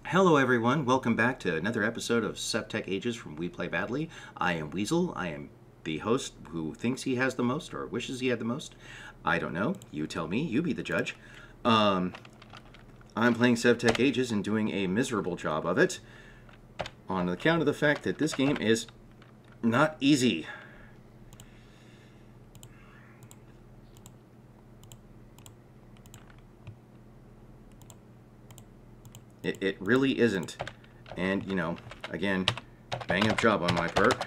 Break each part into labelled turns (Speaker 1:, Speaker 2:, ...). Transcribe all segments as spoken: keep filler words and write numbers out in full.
Speaker 1: Hello everyone, welcome back to another episode of SevTechAges from We Play Badly. I am Weasel, I am the host who thinks he has the most or wishes he had the most. I don't know, you tell me, you be the judge. Um, I'm playing SevTechAges and doing a miserable job of it on account of the fact that this game is not easy. It, it really isn't. And, you know, again, bang up job on my part.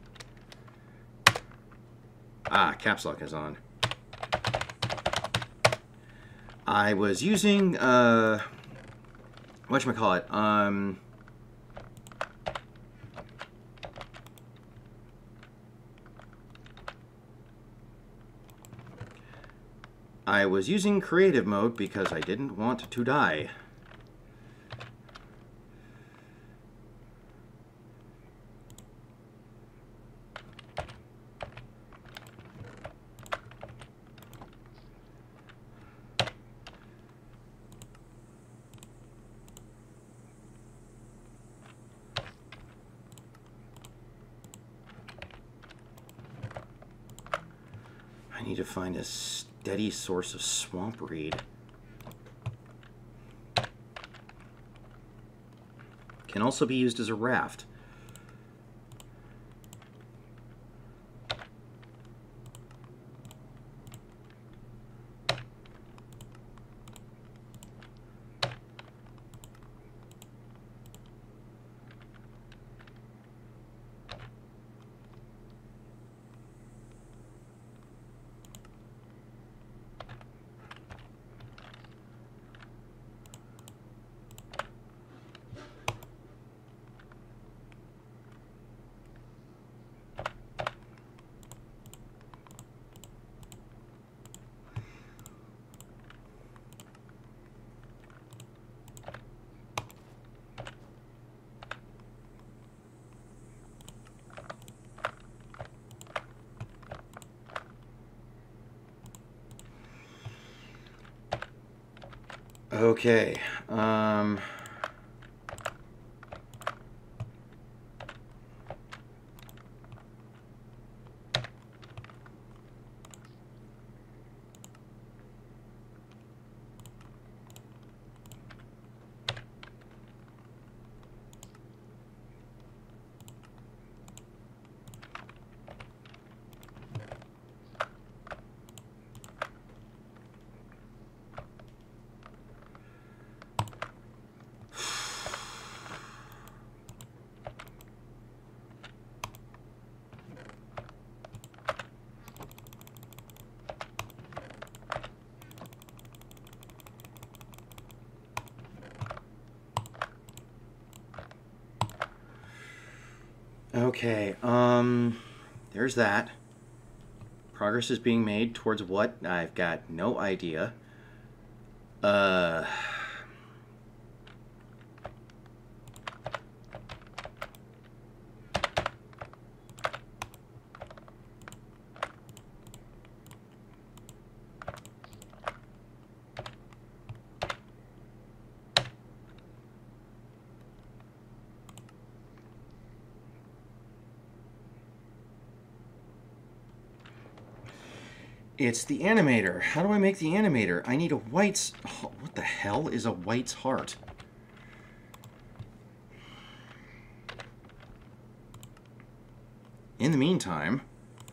Speaker 1: Ah, caps lock is on. I was using, uh, whatchamacallit, um, I was using creative mode because I didn't want to die. I need to find a steady source of swamp reed. Can also be used as a raft. Okay, um... Okay, um, there's that. Progress is being made towards what? I've got no idea. Uh... It's the animator. How do I make the animator? I need a white's... Oh, what the hell is a white's heart? In the meantime...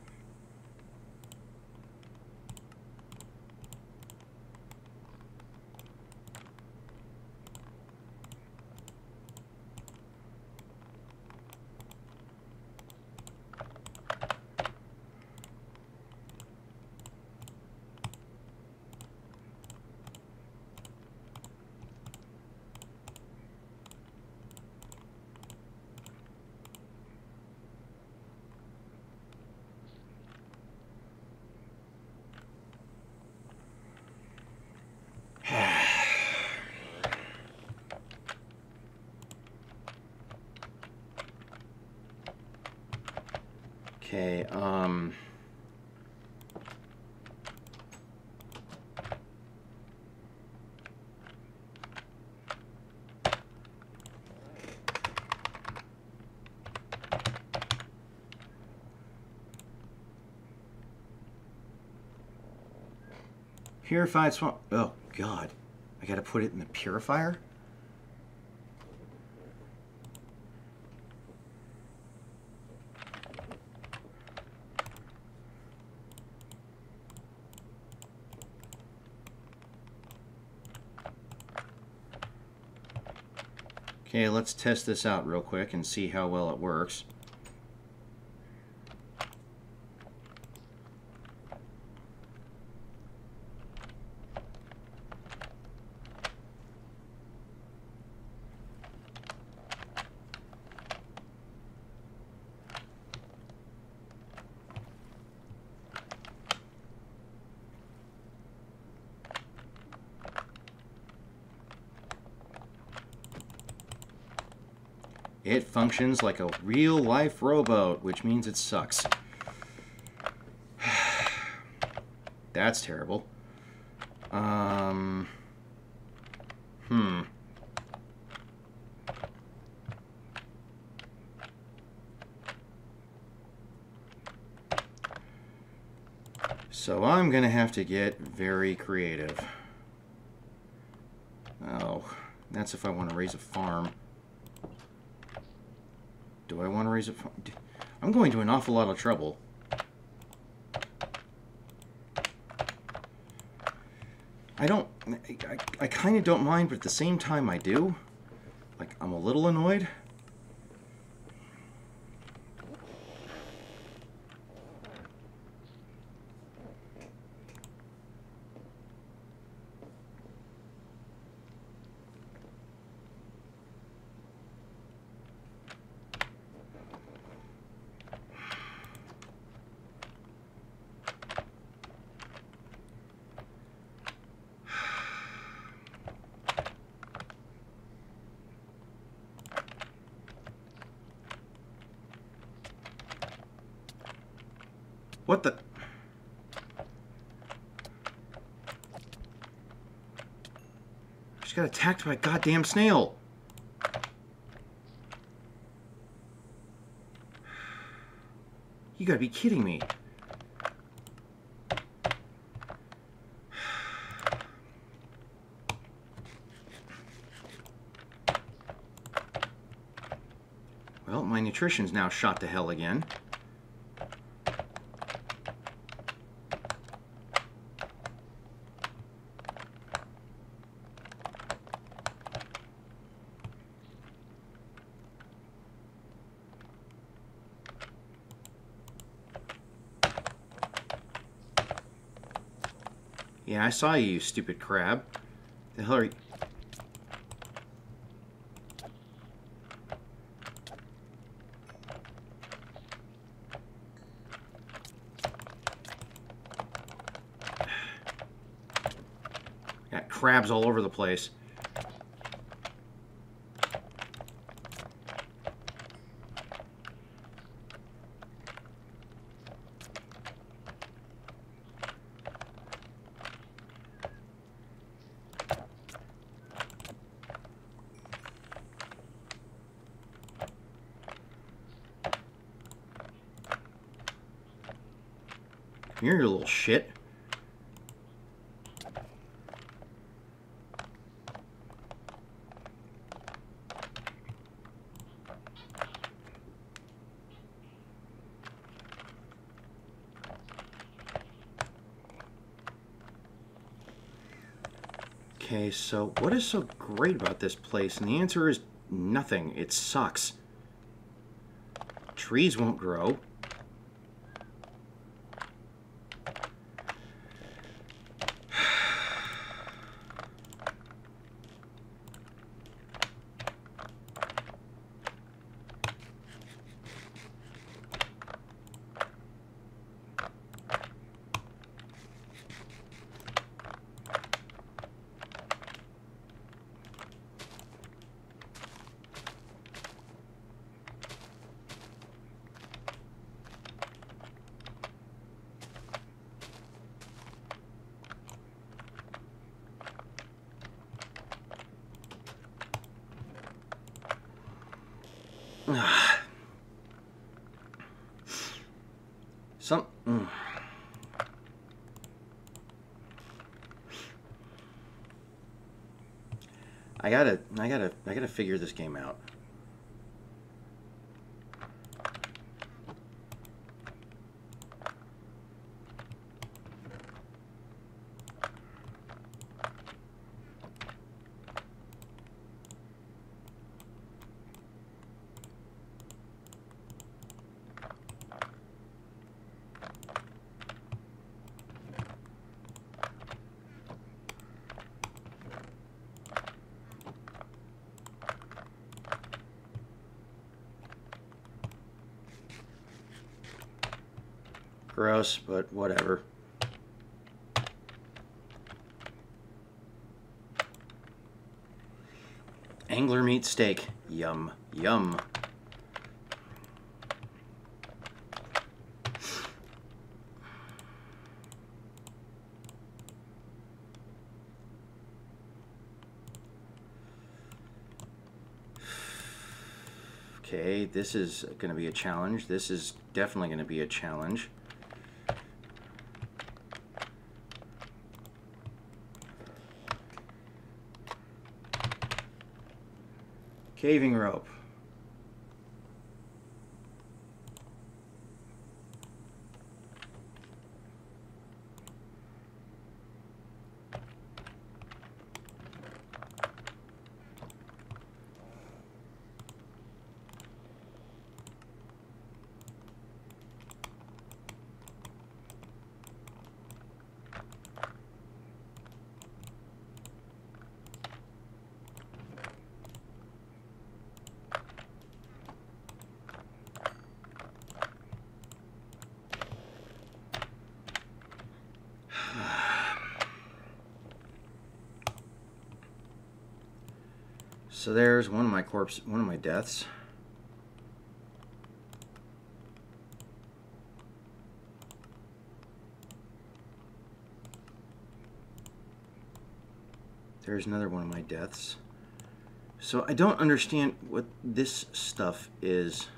Speaker 1: Okay, um... Purified swamp. Oh, God. I gotta put it in the purifier? Okay, let's test this out real quick and see how well it works. It functions like a real-life rowboat, which means it sucks. That's terrible. Um, hmm. So I'm going to have to get very creative. Oh, that's if I want to raise a farm. Do I want to raise a farm? I'm going to an awful lot of trouble. I don't... I, I kind of don't mind, but at the same time I do. Like, I'm a little annoyed. What the? I just got attacked by a goddamn snail. You gotta be kidding me. Well, my nutrition's now shot to hell again. Yeah, I saw you, you stupid crab. The hell are you? Got crabs all over the place. You're your little shit. Okay, so what is so great about this place? And the answer is nothing. It sucks. Trees won't grow. Some... Mm. I gotta, I gotta, I gotta figure this game out. Gross, but whatever. Angler meat steak. Yum, yum. Okay, this is going to be a challenge. This is definitely going to be a challenge. Caving rope. So there's one of my corpse, one of my deaths. There's another one of my deaths. So I don't understand what this stuff is.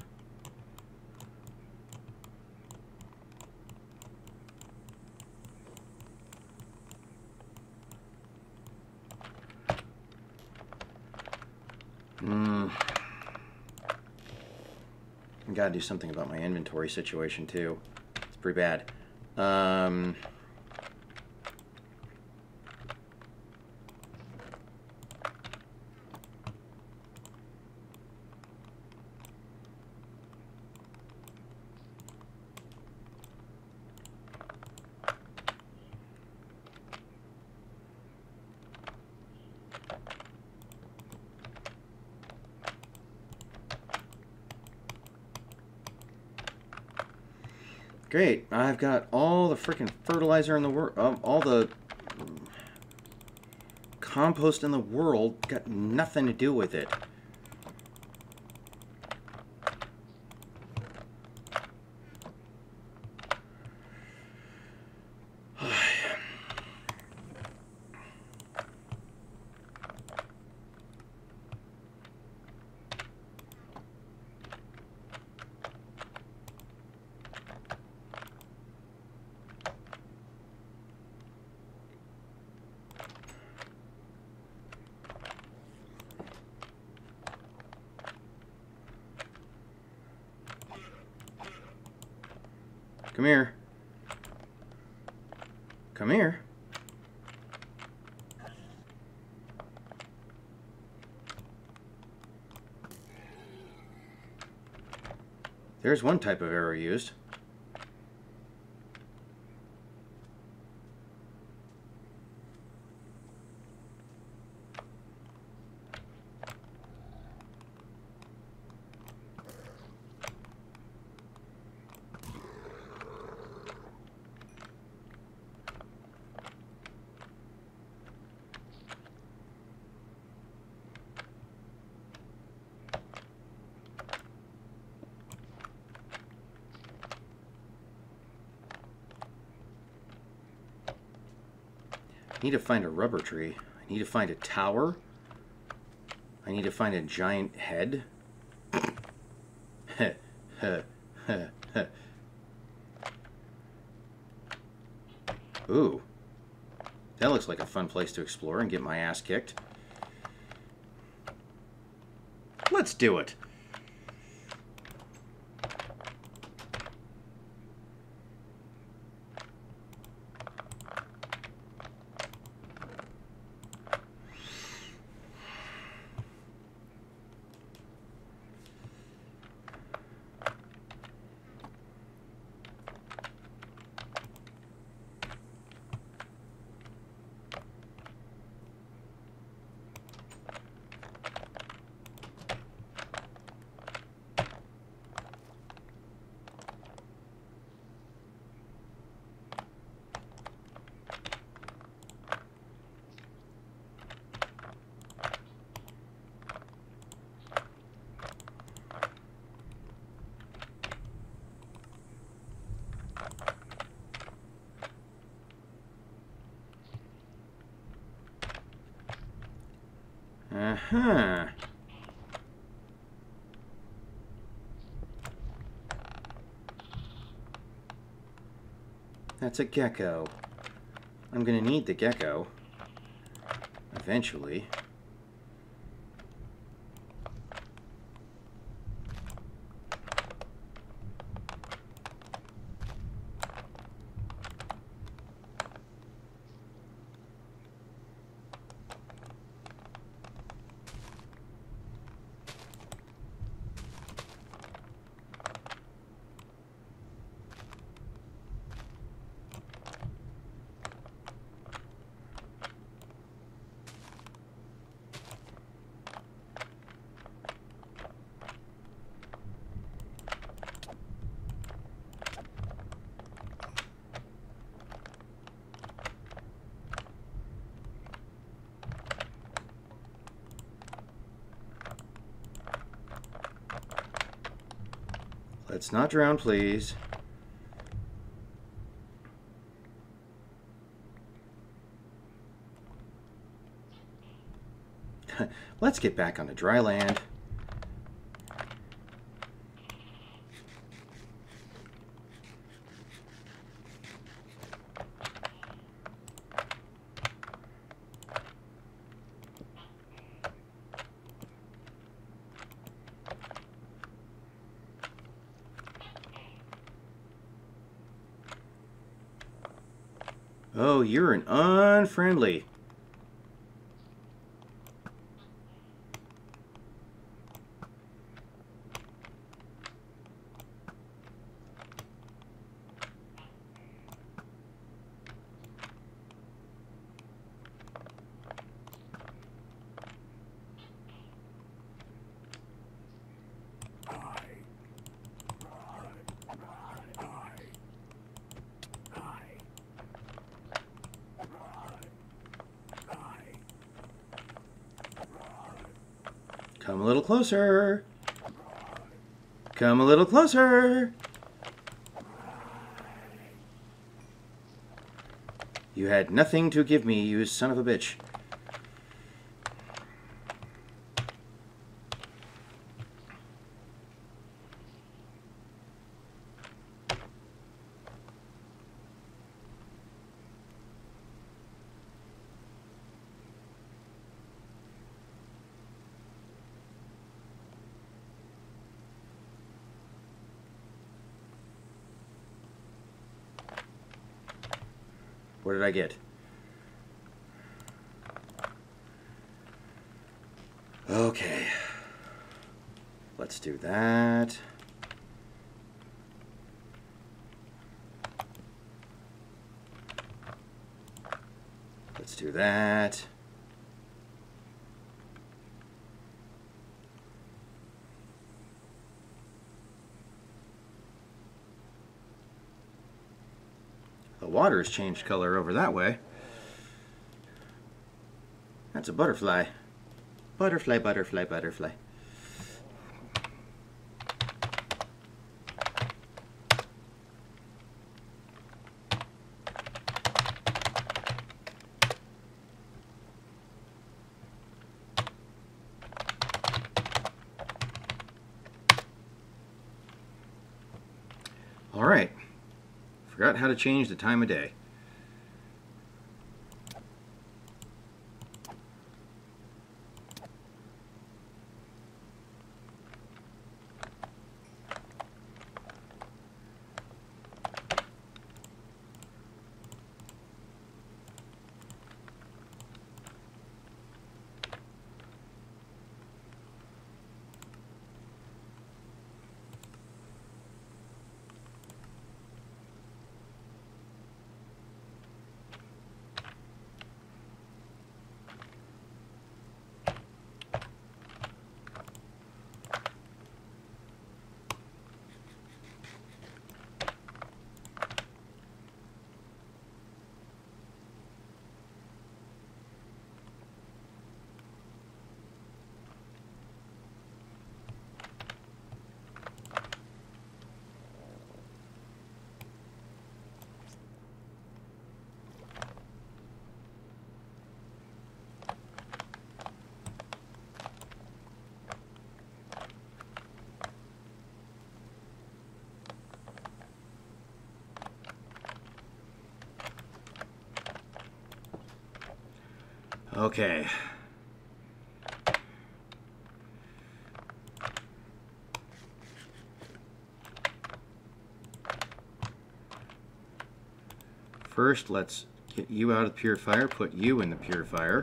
Speaker 1: Hmm. I gotta do something about my inventory situation too. It's pretty bad. Um, Great, I've got all the freaking fertilizer in the world, um, all the compost in the world, got nothing to do with it. Come here. Come here. There's one type of arrow used. I need to find a rubber tree. I need to find a tower. I need to find a giant head. Ooh. That looks like a fun place to explore and get my ass kicked. Let's do it. Uh-huh. That's a gecko. I'm gonna need the gecko. Eventually. Let's not drown, please. Let's get back onto dry land. Oh, you're an unfriendly. Come a little closer. Come a little closer. You had nothing to give me, you son of a bitch. What did I get? Okay. Let's do that. Let's do that. The water's changed color over that way. That's a butterfly. Butterfly, butterfly, butterfly. All right. Forgot how to change the time of day. Okay. First, let's get you out of the purifier, put you in the purifier.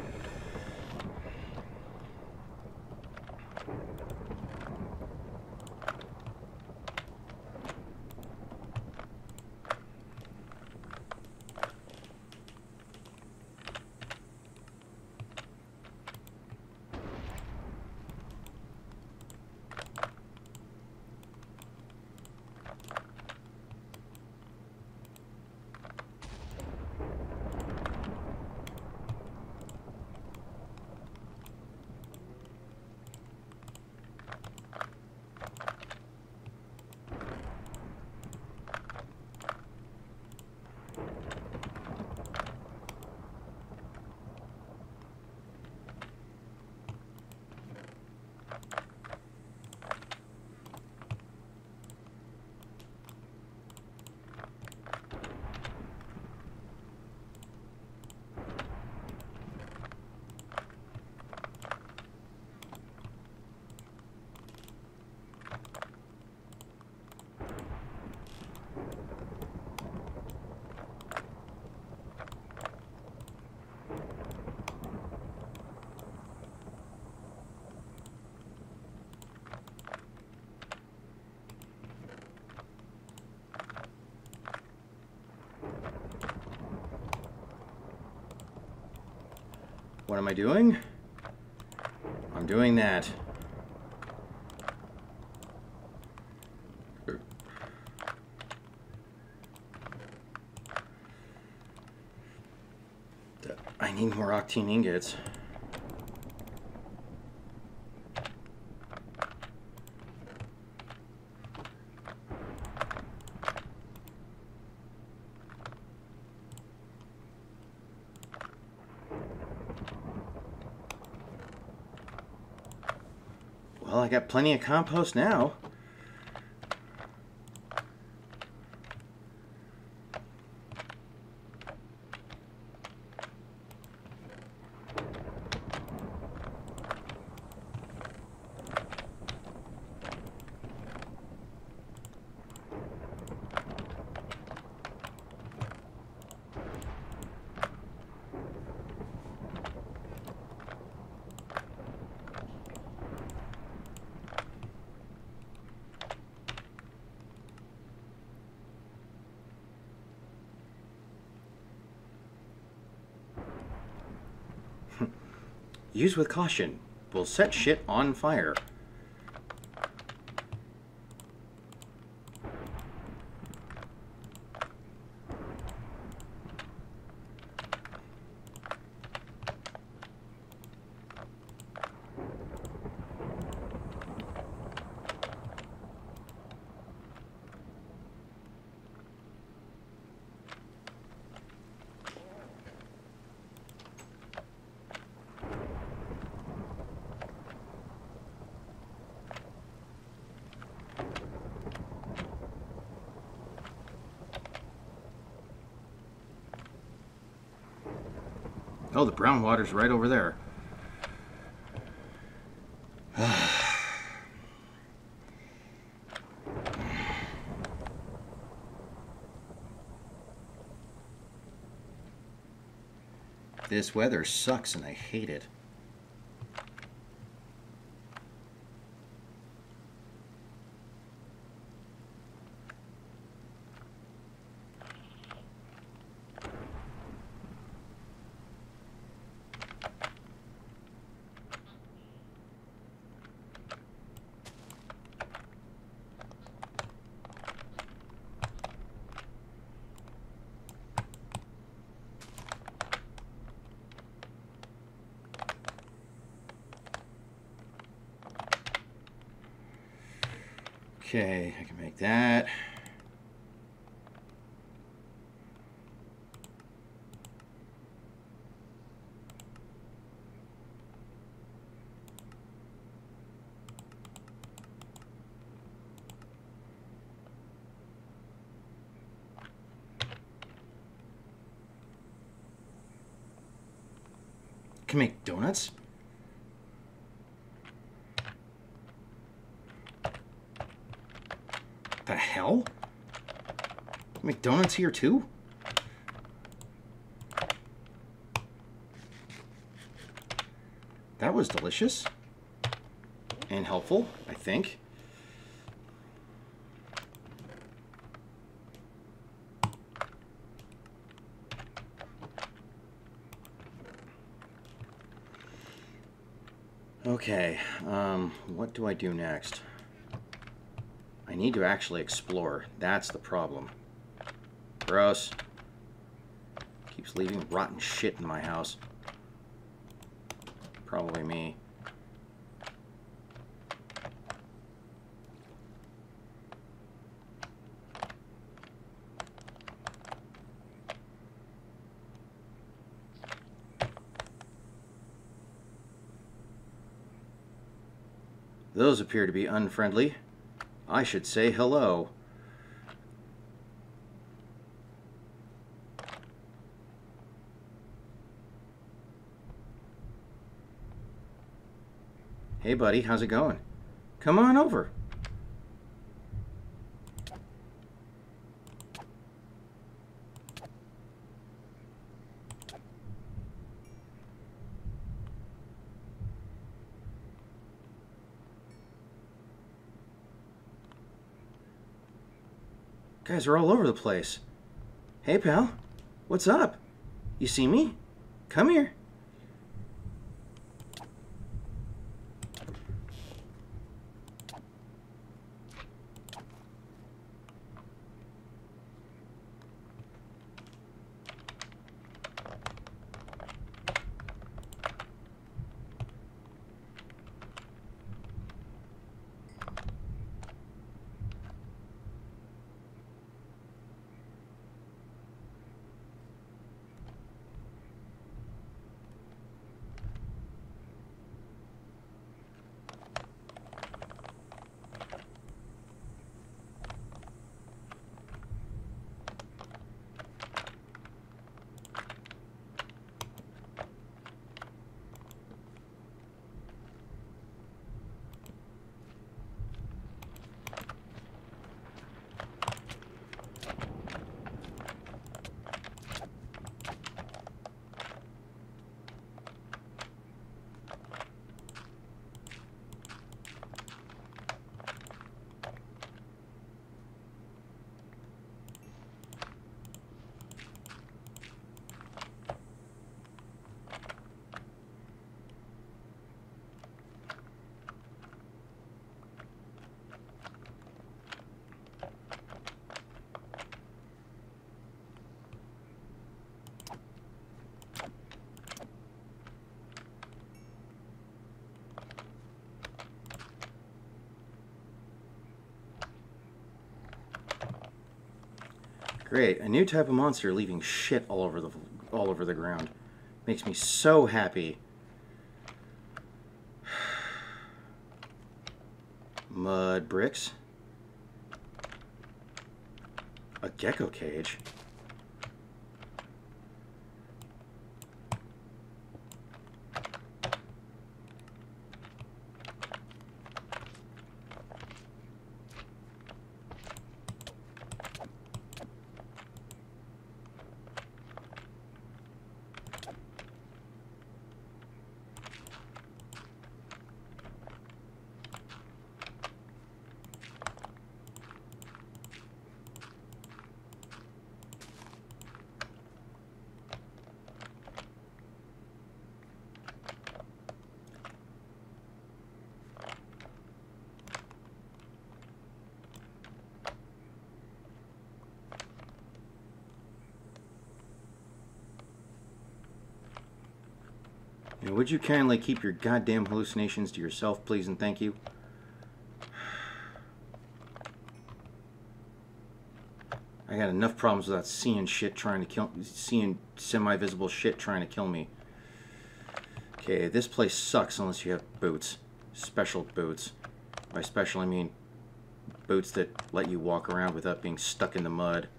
Speaker 1: What am I doing? I'm doing that. I need more octane ingots. Well, I got plenty of compost now. Use with caution. Will set shit on fire. Oh, the brown water's right over there. This weather sucks and I hate it. Okay, I can make that. Can make donuts? The hell? Can make donuts here too? That was delicious. And helpful, I think. Okay, um, what do I do next? I need to actually explore. That's the problem. Gross. Keeps leaving rotten shit in my house. Probably me. Those appear to be unfriendly. I should say hello. Hey buddy, how's it going? Come on over. Guys are all over the place. Hey pal, what's up? You see me? Come here. Great, a new type of monster leaving shit all over the all over the ground. Makes me so happy. Mud bricks. A gecko cage. And would you kindly keep your goddamn hallucinations to yourself, please and thank you? I got enough problems without seeing shit trying to kill, seeing semi-visible shit trying to kill me. Okay, this place sucks unless you have boots. Special boots. By special I mean boots that let you walk around without being stuck in the mud.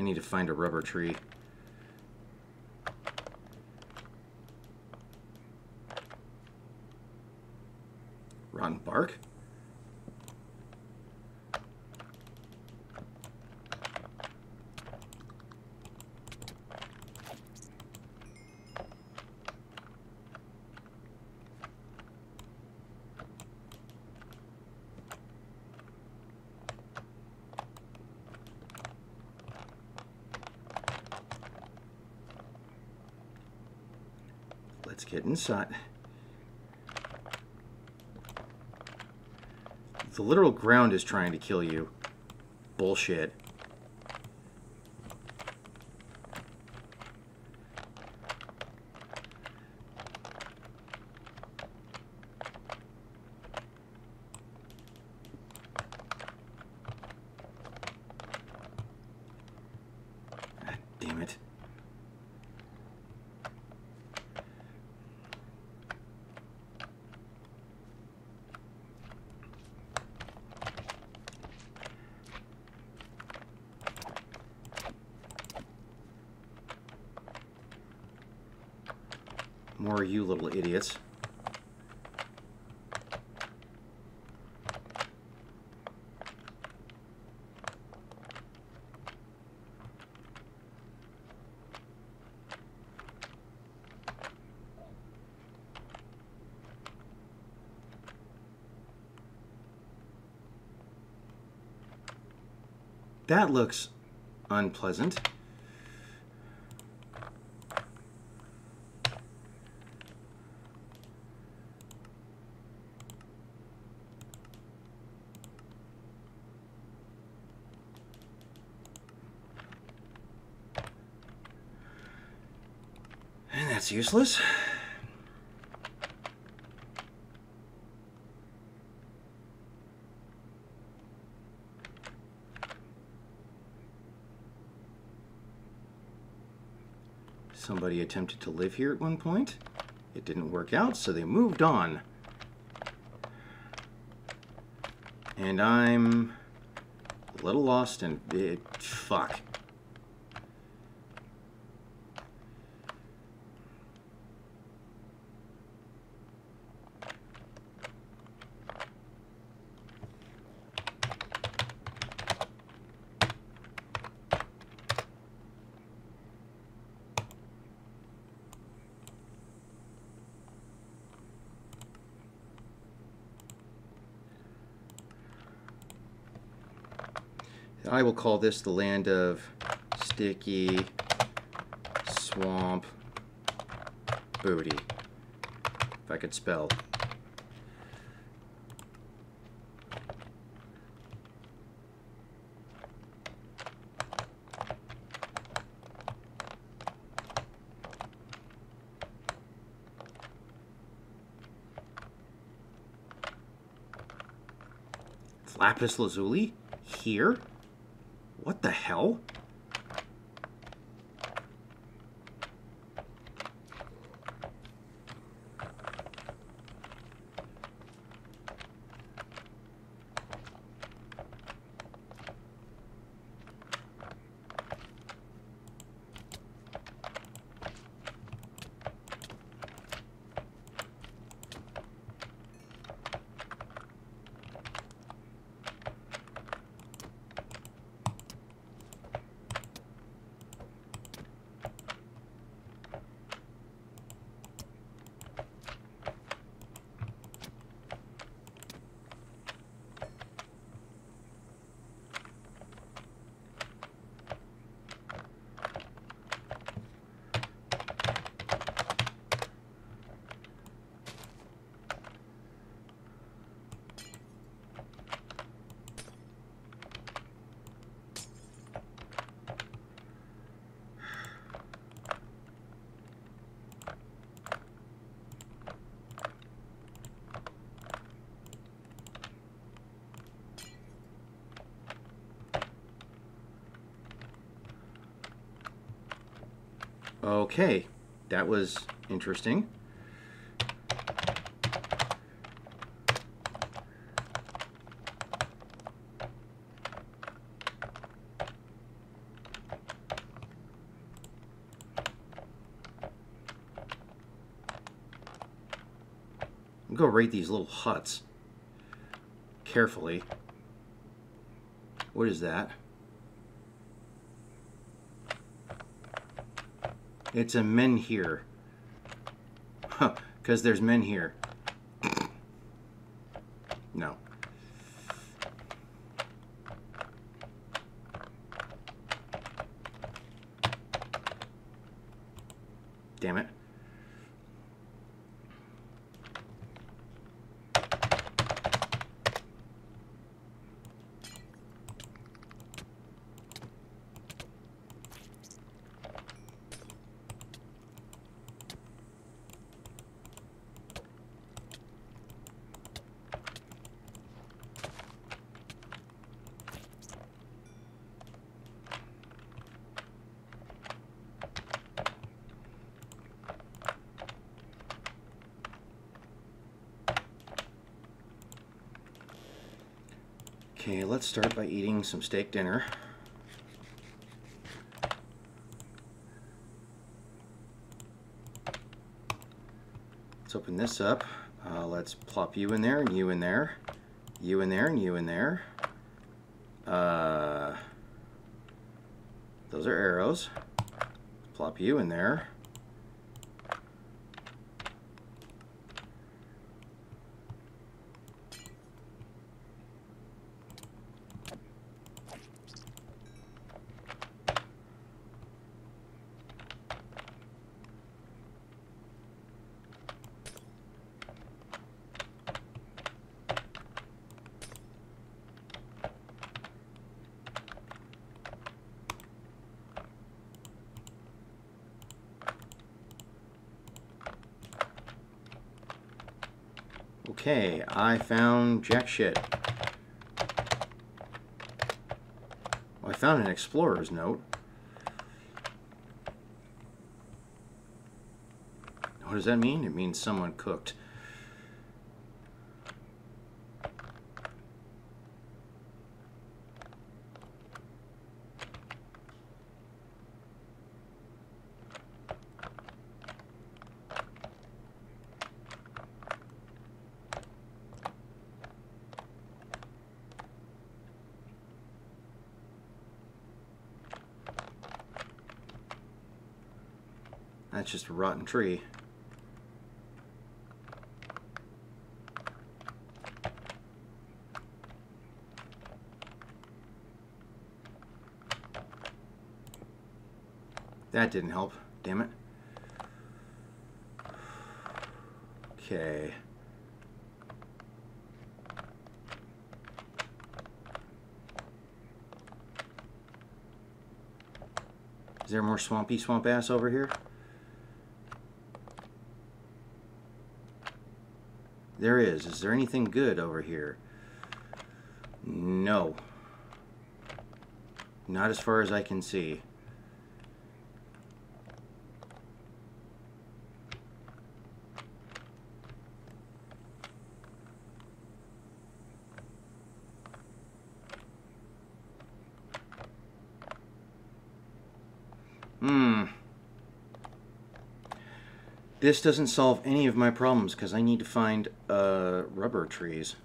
Speaker 1: need to find a rubber tree. Rotten bark? Let's get inside. The literal ground is trying to kill you. Bullshit. God damn it. More you little idiots. That looks unpleasant. And that's useless. Somebody attempted to live here at one point. It didn't work out, so they moved on. And I'm a little lost and it, fuck. I will call this the land of sticky swamp booty, if I could spell. Lapis lazuli? Here? What the hell? Okay, that was interesting. I'm going to rate these little huts carefully. What is that? It's a men here. Huh, because there's men here. No. Damn it. Okay, let's start by eating some steak dinner. Let's open this up. Uh, let's plop you in there and you in there. You in there and you in there. Uh, those are arrows. Plop you in there. Okay, I found jack shit. Well, I found an explorer's note. What does that mean? It means someone cooked. That's just a rotten tree. That didn't help. Damn it. Okay. Is there more swampy swamp ass over here? There is. Is there anything good over here? No. Not as far as I can see. Hmm. This doesn't solve any of my problems because I need to find uh, rubber trees.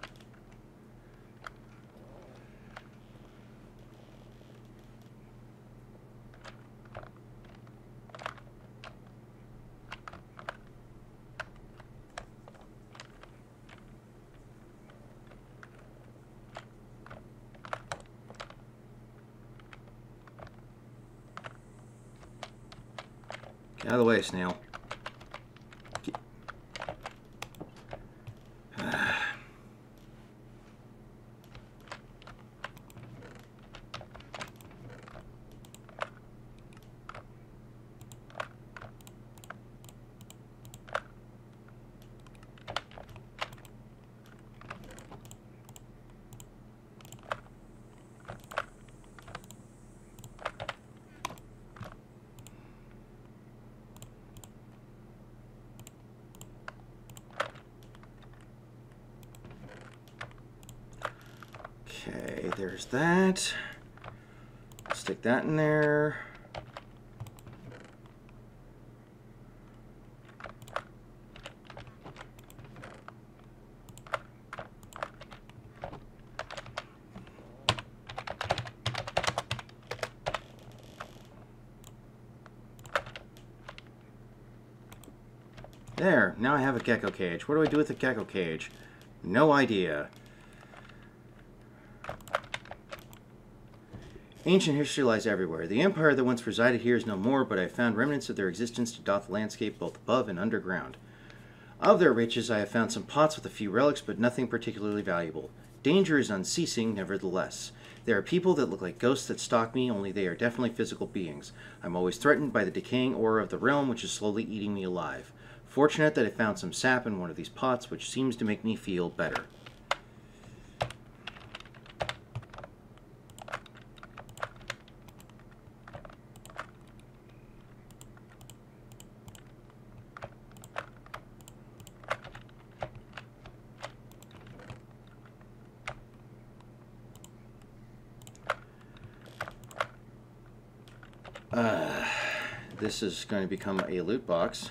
Speaker 1: Get out of the way, snail. Get... Okay, there's that. Stick that in there. There, now I have a gecko cage. What do I do with the gecko cage? No idea. Ancient history lies everywhere. The empire that once resided here is no more, but I have found remnants of their existence to dot the landscape both above and underground. Of their riches, I have found some pots with a few relics, but nothing particularly valuable. Danger is unceasing, nevertheless. There are people that look like ghosts that stalk me, only they are definitely physical beings. I'm always threatened by the decaying aura of the realm, which is slowly eating me alive. Fortunate that I found some sap in one of these pots, which seems to make me feel better. Uh, this is going to become a loot box.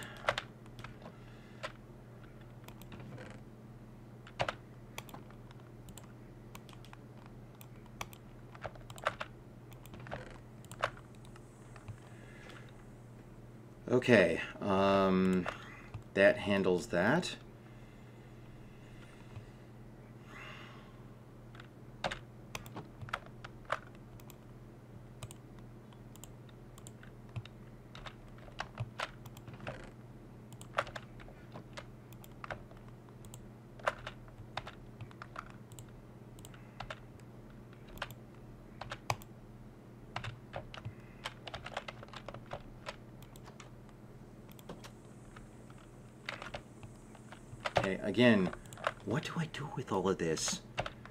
Speaker 1: Okay, um, that handles that. Okay, again, what do I do with all of this?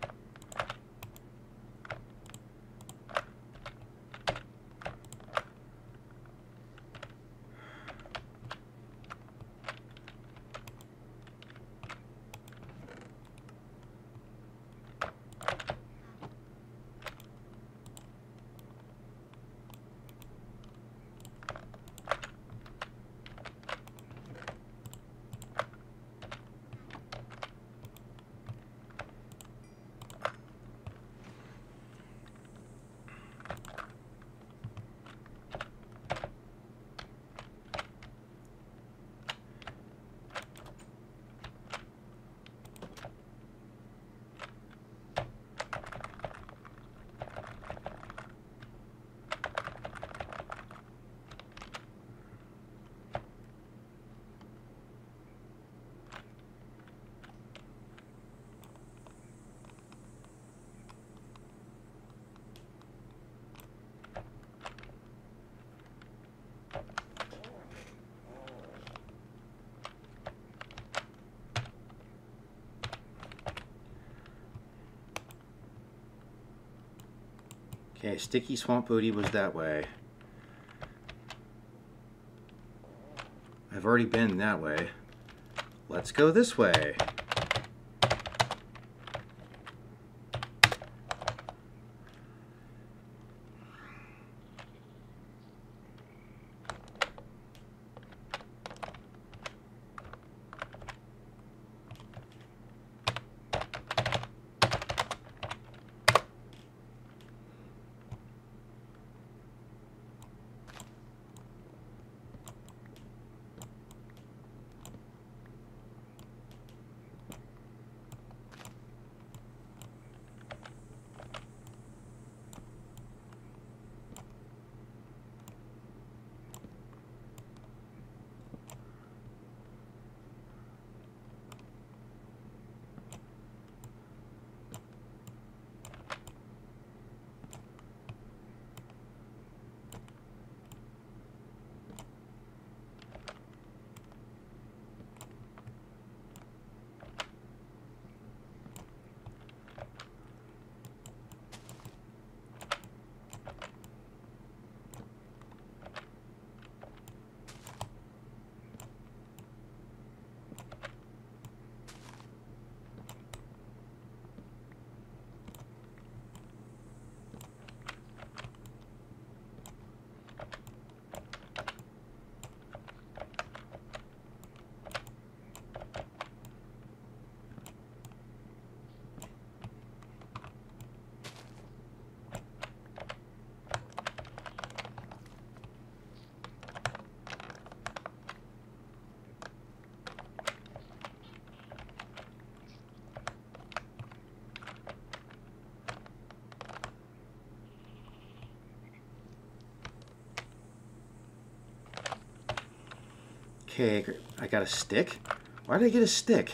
Speaker 1: Okay, Sticky Swamp Booty was that way. I've already been that way. Let's go this way. Okay, I got a stick? Why did I get a stick?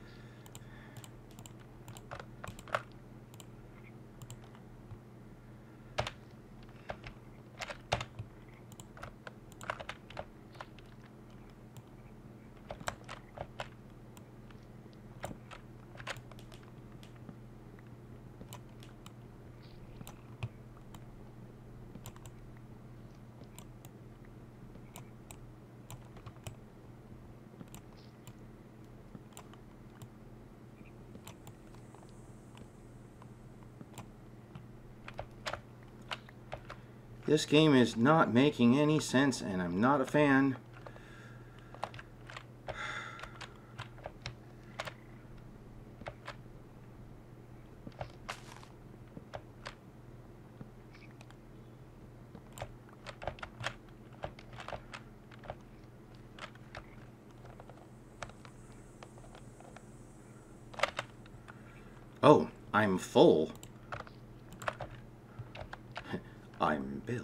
Speaker 1: This game is not making any sense, and I'm not a fan. Oh, I'm full. I'm Bill.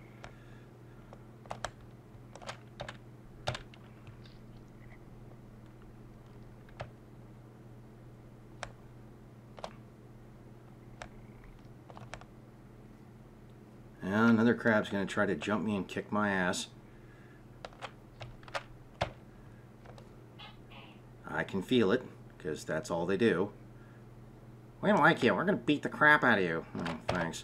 Speaker 1: Now another crab's gonna try to jump me and kick my ass. I can feel it, because that's all they do. We don't like you. We're gonna beat the crap out of you. Oh, thanks.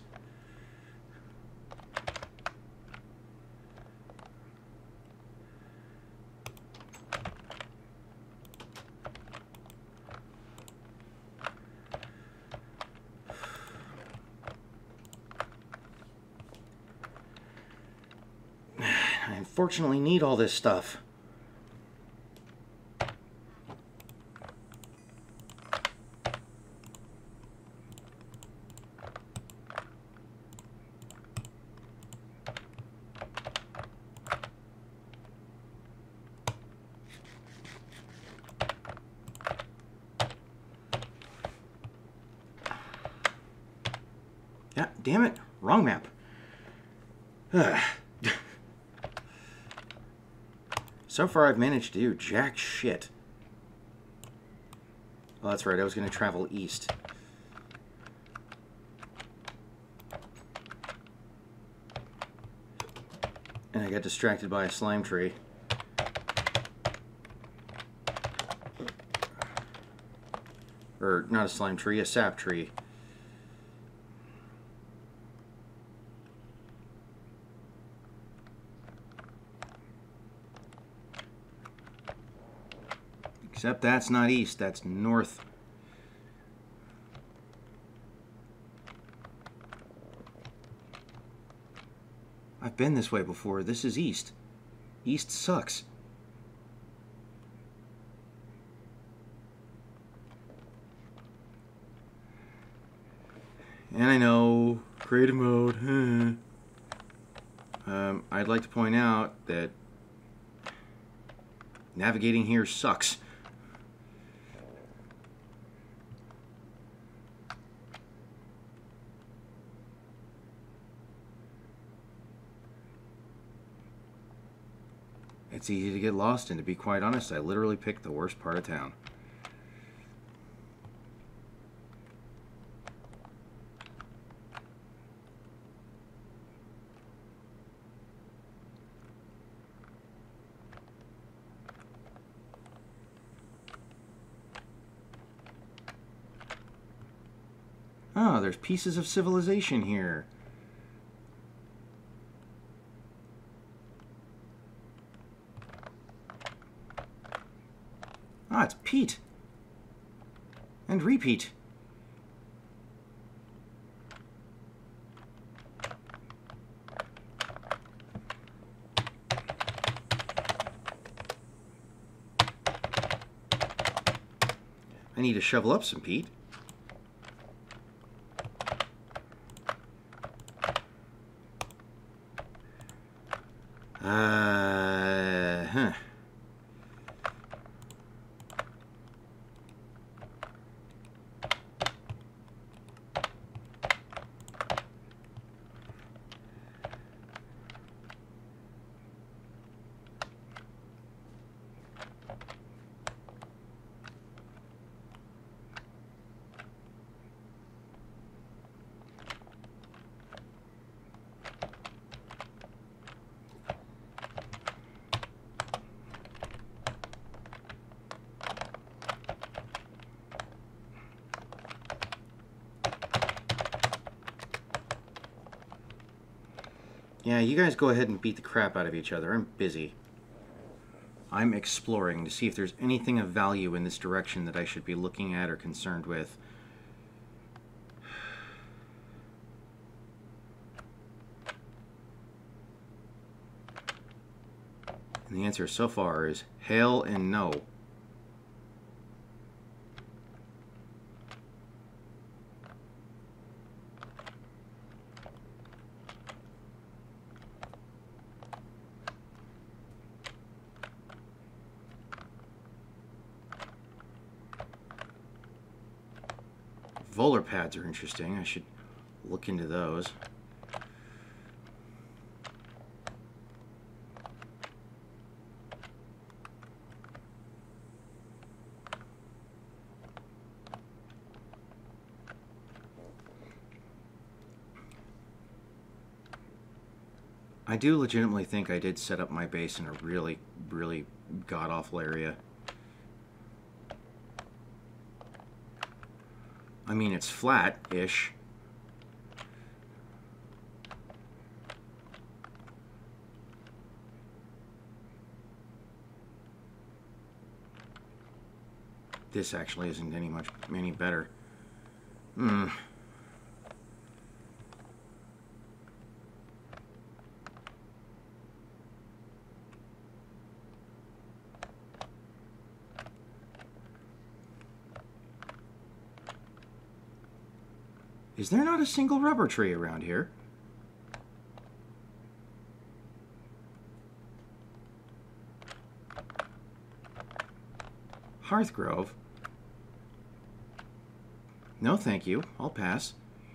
Speaker 1: I unfortunately need all this stuff. Yeah, damn it. Wrong map. So far I've managed to do jack shit. Oh, that's right. I was going to travel east. And I got distracted by a slime tree. Or, not a slime tree, a sap tree. Except that's not east, that's north. I've been this way before. This is east. East sucks. And I know, creative mode. um, I'd like to point out that navigating here sucks. It's easy to get lost, and to be quite honest, I literally picked the worst part of town. Oh, there's pieces of civilization here. Ah, it's Pete. And repeat. I need to shovel up some Pete. Uh, huh. Yeah, you guys go ahead and beat the crap out of each other. I'm busy. I'm exploring to see if there's anything of value in this direction that I should be looking at or concerned with. And the answer so far is hail and no. Volar pads are interesting. I should look into those. I do legitimately think I did set up my base in a really, really god-awful area. I mean, it's flat-ish. This actually isn't any much any better. Hmm. Is there not a single rubber tree around here? Hearthgrove? No, thank you. I'll pass.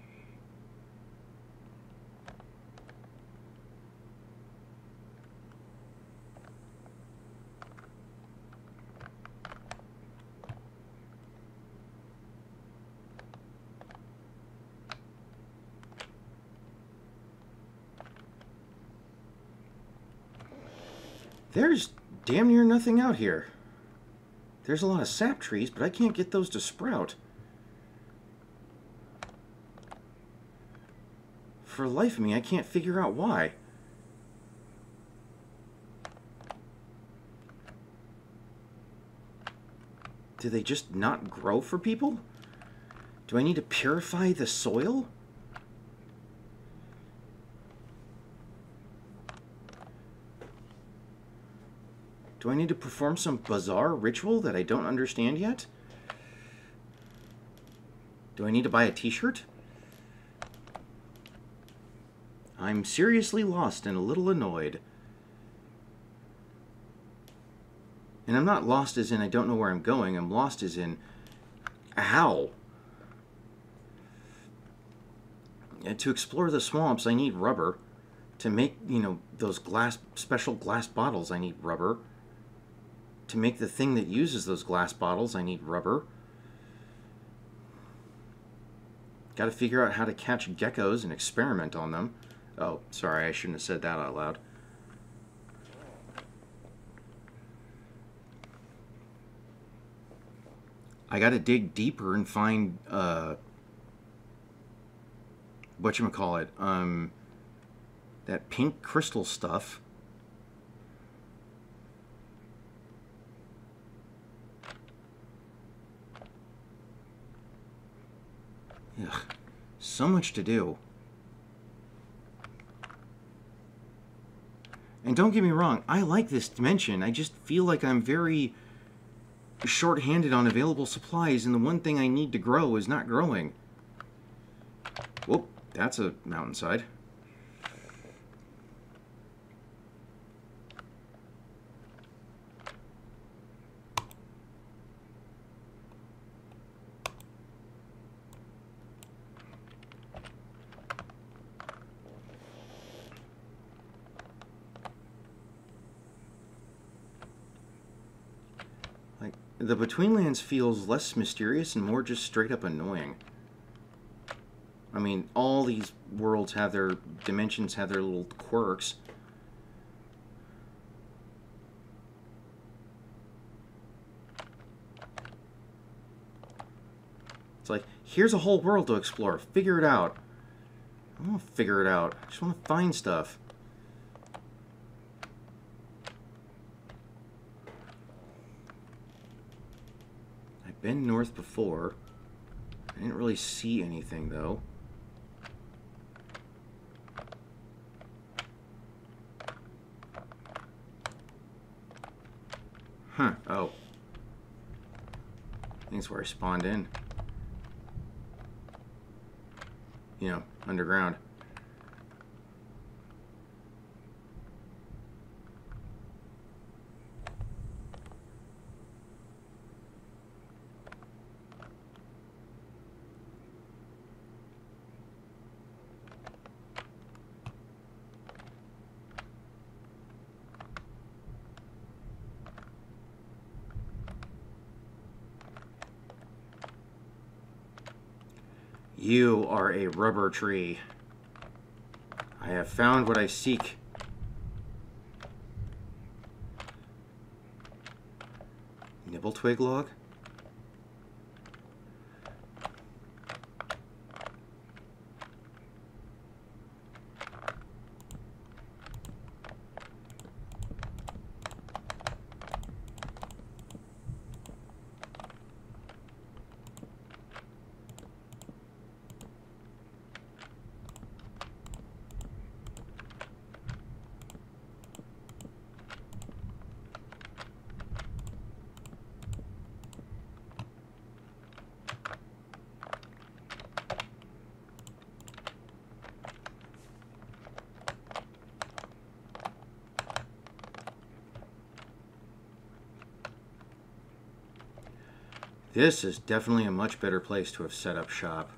Speaker 1: There's damn near nothing out here. There's a lot of sap trees, but I can't get those to sprout. For the life of me, I can't figure out why. Do they just not grow for people? Do I need to purify the soil? Do I need to perform some bizarre ritual that I don't understand yet? Do I need to buy a t-shirt? I'm seriously lost and a little annoyed. And I'm not lost as in I don't know where I'm going. I'm lost as in how? And to explore the swamps, I need rubber. To make, you know, those glass, special glass bottles, I need rubber. To make the thing that uses those glass bottles, I need rubber. Got to figure out how to catch geckos and experiment on them. Oh, sorry, I shouldn't have said that out loud. I got to dig deeper and find, uh, whatchamacallit, um, that pink crystal stuff. Ugh, so much to do. And don't get me wrong, I like this dimension. I just feel like I'm very short-handed on available supplies, and the one thing I need to grow is not growing. Whoop, that's a mountainside. The Betweenlands feels less mysterious and more just straight up annoying. I mean, all these worlds have their dimensions, have their little quirks. It's like, here's a whole world to explore. Figure it out. I don't want to figure it out. I just want to find stuff. Been north before. I didn't really see anything, though. Huh. Oh. I think it's where I spawned in. You know, underground. You are a rubber tree. I have found what I seek. Nibble twig log? This is definitely a much better place to have set up shop.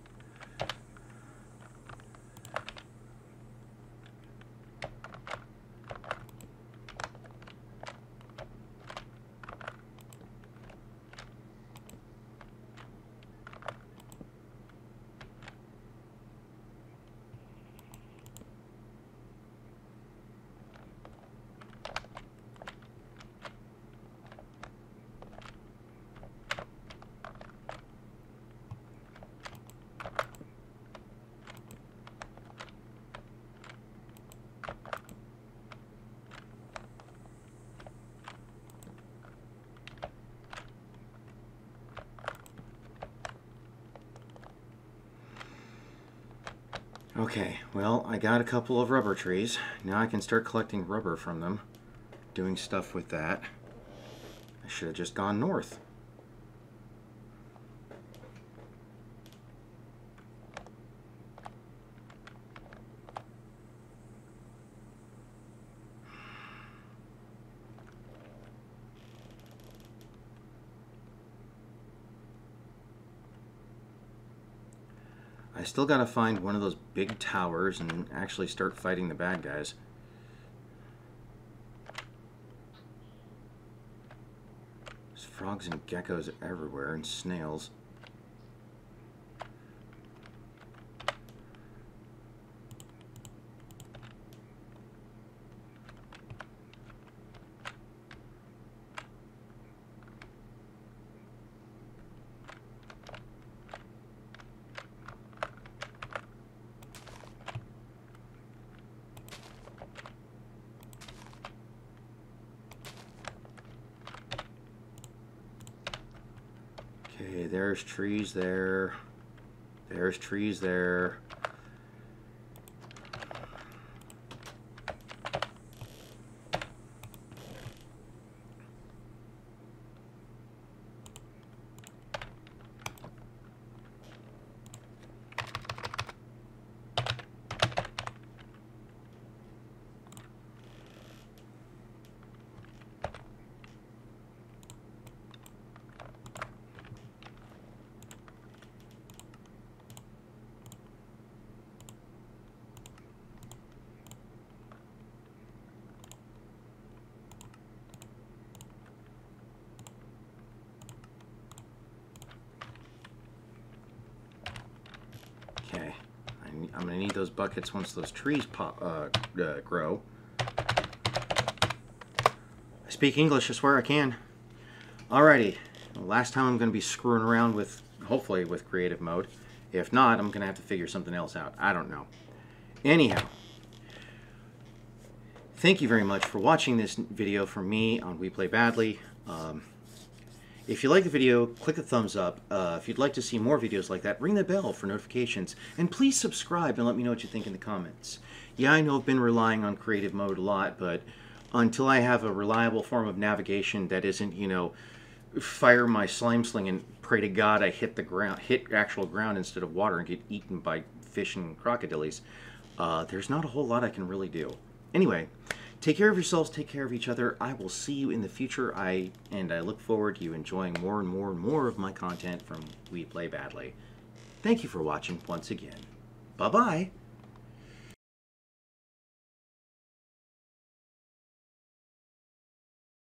Speaker 1: Okay, well, I got a couple of rubber trees. Now I can start collecting rubber from them, doing stuff with that. I should have just gone north. I still gotta find one of those big towers and actually start fighting the bad guys. There's frogs and geckos everywhere, and snails. Okay, there's trees there. There's trees there. Okay, I'm going to need those buckets once those trees pop, uh, uh, grow. I speak English, I swear I can. Alrighty, well, last time I'm going to be screwing around with, hopefully with creative mode. If not, I'm going to have to figure something else out. I don't know. Anyhow, thank you very much for watching this video from me on We Play Badly. Um, If you like the video, click a thumbs up. Uh, if you'd like to see more videos like that, ring the bell for notifications. And please subscribe and let me know what you think in the comments. Yeah, I know I've been relying on creative mode a lot, but until I have a reliable form of navigation that isn't, you know, fire my slime sling and pray to God I hit the ground, hit actual ground instead of water and get eaten by fish and crocodiles, uh, there's not a whole lot I can really do. Anyway, take care of yourselves, take care of each other. I will see you in the future. I and I look forward to you enjoying more and more and more of my content from We Play Badly. Thank you for watching once again. Bye-bye.